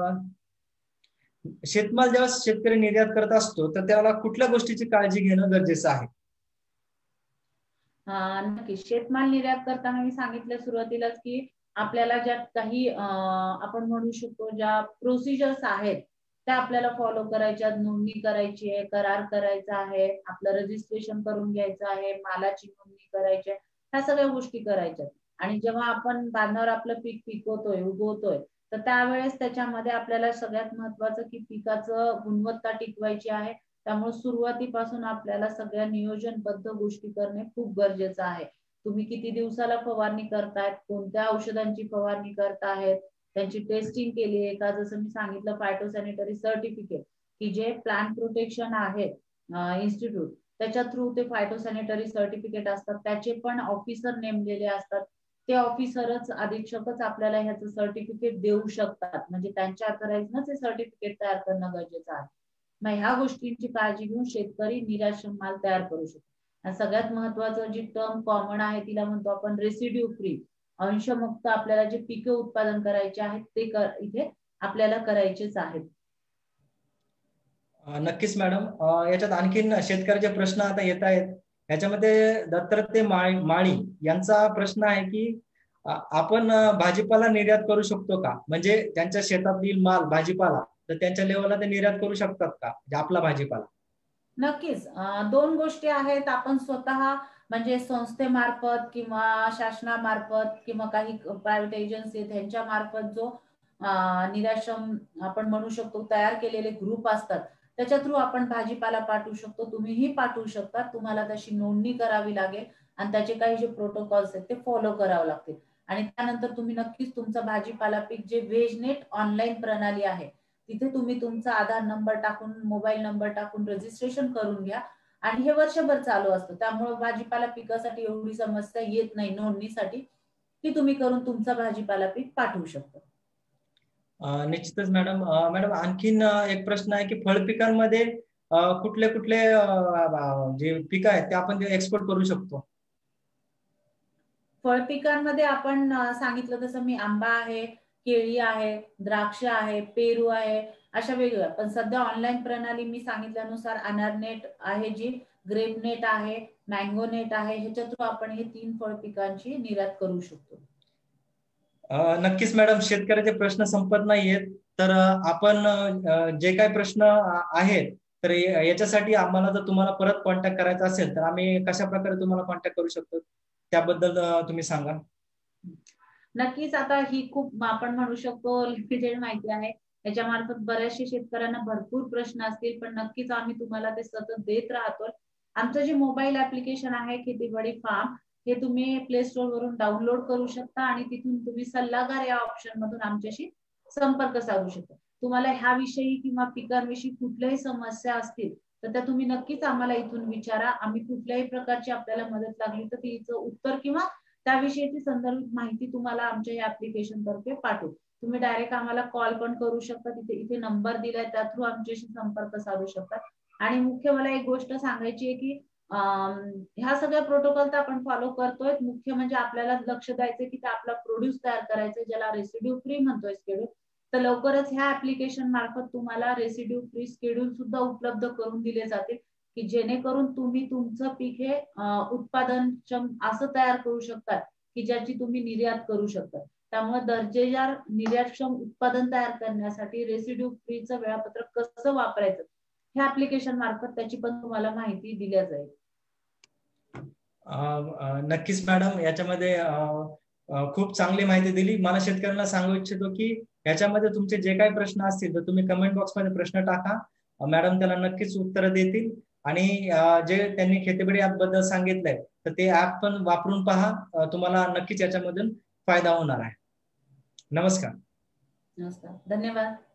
शेतमाल जेव्हा शेतकरी निर्यात करत असतो तर त्याला कुठल्या गोष्टीची काळजी घेणं गरजेचं आहे? नक्की. शेतमाल निर्यात करताना मी सांगितलं सुरुवातीलाच की आपल्याला ज्या काही आपण म्हणू शकतो ज्या प्रोसिजर्स आहेत त्या आपल्याला फॉलो करायच्या. नोंदणी करायची आहे, करार करायचा आहे, आपलं रजिस्ट्रेशन करून घ्यायचं आहे, मालाची नोंदणी करायची आहे, ह्या सगळ्या गोष्टी करायच्या. आणि जेव्हा आपण बांधावर आपलं पीक पिकवतोय, उगवतोय, तर त्यावेळेस त्याच्यामध्ये आपल्याला सगळ्यात महत्वाचं की पिकाचं गुणवत्ता टिकवायची आहे. त्यामुळे सुरुवातीपासून आपल्याला सगळ्या नियोजनबद्ध गोष्टी करणे खूप गरजेचं आहे. तुम्ही किती दिवसाला फवारणी करतायत, कोणत्या औषधांची फवारणी करतायत, त्यांची टेस्टिंग केली आहे का? जसं मी सांगितलं फायटोसॅनिटरी सर्टिफिकेट की जे प्लांट प्रोटेक्शन आहे इन्स्टिट्यूट त्याच्या थ्रू ते फायटोसॅनिटरी सर्टिफिकेट असतात, त्याचे पण ऑफिसर नेमलेले असतात. ते ऑफिसरच, अधीक्षकच आपल्याला ह्याचं सर्टिफिकेट देऊ शकतात. म्हणजे त्यांच्या अथॉराइजनच हे सर्टिफिकेट तयार करणं गरजेचं आहे. मग ह्या गोष्टींची काळजी घेऊन शेतकरी निर्यातक्षम माल तयार करू शकतो. सगळ्यात महत्वाचं जी टर्म कॉमन आहे तिला म्हणतो आपण रेसिड्यू फ्री, अंशमुक्त. आपल्याला जे पिके उत्पादन करायचे आहेत ते इथे आपल्याला करायचेच आहेत. नक्कीच मॅडम. याच्यात आणखीन शेतकऱ्याचे प्रश्न आता येत आहेत. याच्यामध्ये दत्तात्रय माळी यांचा प्रश्न आहे की आपण भाजीपाला निर्यात करू शकतो का? म्हणजे त्यांच्या शेतातील माल भाजीपाला तर त्यांच्या लेवलला ते निर्यात करू शकतात का, आपला भाजीपाला? नक्कीच. दोन गोष्टी आहेत. आपण स्वतः म्हणजे संस्थेमार्फत किंवा शासनामार्फत किंवा काही प्रायव्हेट एजन्सी त्यांच्या मार्फत जो निर्यातक्षम आपण म्हणू शकतो तयार केलेले ग्रुप असतात त्याच्या थ्रू आपण भाजीपाला पाठवू शकतो. तुम्हीही पाठवू शकता. तुम्हाला त्याची नोंदणी करावी लागेल आणि त्याचे काही जे प्रोटोकॉल्स आहेत ते फॉलो करावे लागतील. आणि त्यानंतर तुम्ही नक्कीच तुमचा भाजीपाला पीक जे वेजनेट ऑनलाईन प्रणाली आहे तिथे तुम्ही तुमचा आधार नंबर टाकून, मोबाईल नंबर टाकून रजिस्ट्रेशन करून घ्या. आणि हे वर्षभर चालू असतं. त्यामुळे भाजीपाला पिकासाठी एवढी समस्या येत नाही नोंदणीसाठी, ती तुम्ही करून तुमचा भाजीपाला पीक पाठवू शकता. निश्चितच मॅडम. मॅडम, आणखीन एक प्रश्न आहे की फळपिकांमध्ये कुठले कुठले जे पीक आहेत ते आपण एक्सपोर्ट करू शकतो? फळपिकांमध्ये आपण सांगितलं तसं मी आंबा आहे, केळी आहे, द्राक्ष आहे, पेरू आहे, अशा वेगवेगळ्या. पण सध्या ऑनलाईन प्रणाली मी सांगितल्यानुसार अनारनेट आहे, जी ग्रेप नेट आहे, मँगो नेट आहे, ह्याच्या थ्रू आपण हे तीन फळ पिकांची निर्यात करू शकतो. नक्कीच मॅडम. शेतकऱ्याचे प्रश्न संपत नाहीयेत. तर आपण जे काही प्रश्न आहेत तर याच्यासाठी आम्हाला जर तुम्हाला परत कॉन्टॅक्ट करायचा असेल तर आम्ही कशा प्रकारे तुम्हाला कॉन्टॅक्ट करू शकतो त्याबद्दल तुम्ही सांगा. नक्कीच. आता ही खूप आपण म्हणू शकतो लिमिटेड माहिती आहे. याच्यामार्फत बऱ्याचशा शेतकऱ्यांना भरपूर प्रश्न असतील, पण नक्कीच आम्ही तुम्हाला ते सतत देत राहतो. आमचं जे मोबाईल ऍप्लिकेशन आहे खेतीबाडी फार्म हे तुम्ही प्ले स्टोर वरून डाउनलोड करू शकता आणि तिथून तुम्ही सल्लागार या ऑप्शन मधून आमच्याशी संपर्क साधू शकता. तुम्हाला ह्याविषयी किंवा पिकांविषयी कुठल्याही समस्या असतील तर त्या तुम्ही नक्कीच आम्हाला इथून विचारा. आम्ही कुठल्याही प्रकारची आपल्याला मदत लागली तर तिचं उत्तर किंवा त्याविषयीची संदर्भित माहिती तुम्हाला आमच्या या ऍप्लिकेशन तर्फे पाठवू. तुम्ही डायरेक्ट आम्हाला कॉल पण करू शकता. तिथे इथे नंबर दिलाय त्या थ्रू आमच्याशी संपर्क साधू शकता. आणि मुख्य मला एक गोष्ट सांगायची आहे की ह्या सगळ्या प्रोटोकॉल तर आपण फॉलो करतोय. मुख्य म्हणजे आपल्याला लक्ष द्यायचं की आपला प्रोड्यूस तयार करायचा ज्याला रेसिड्यू फ्री म्हणतोय स्केड्यूल. तर लवकरच ह्या ऍप्लिकेशन मार्फत तुम्हाला रेसिड्यू फ्री स्केड्यूल सुद्धा उपलब्ध करून दिले जातील की जेणेकरून तुम्ही तुमचं पीक हे उत्पादनक्षम असं तयार करू शकता की ज्याची तुम्ही निर्यात करू शकता. त्यामुळे दर्जेदार निर्यातक्षम उत्पादन तयार करण्यासाठी रेसिड्यू फ्रीचं वेळापत्रक कसं वापरायचं ह्या ऍप्लिकेशन मार्फत त्याची पण तुम्हाला माहिती दिल्या जाईल. नक्कीच मॅडम. याच्यामध्ये खूप चांगली माहिती दिली. मला शेतकऱ्यांना सांगू इच्छितो की याच्यामध्ये तुमचे जे काही प्रश्न असतील तर तुम्ही कमेंट बॉक्समध्ये प्रश्न टाका. मॅडम त्याला नक्कीच उत्तर देतील. आणि जे त्यांनी खेतीबाडी ऍप बद्दल सांगितलंय तर ते ऍप पण वापरून पहा. तुम्हाला नक्कीच याच्यामधून फायदा होणार आहे. नमस्कार. नमस्कार. धन्यवाद.